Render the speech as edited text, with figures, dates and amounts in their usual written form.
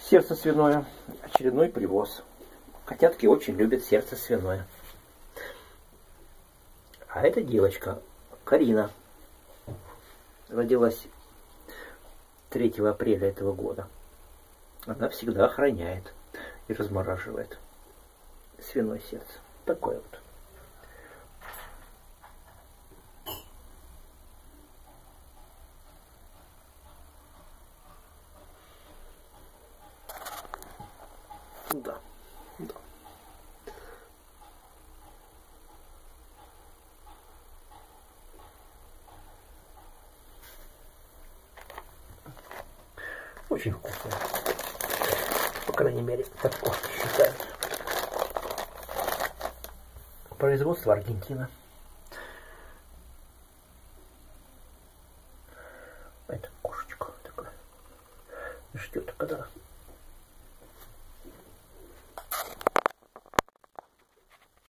Сердце свиное. Очередной привоз. Котятки очень любят сердце свиное. А эта девочка, Карина, родилась 3 апреля этого года. Она всегда охраняет и размораживает свиное сердце. Такое вот. Да, да. Очень вкусно. По крайней мере, так кошки считают. Производство Аргентина. Это кошечка такая. Ждет, когда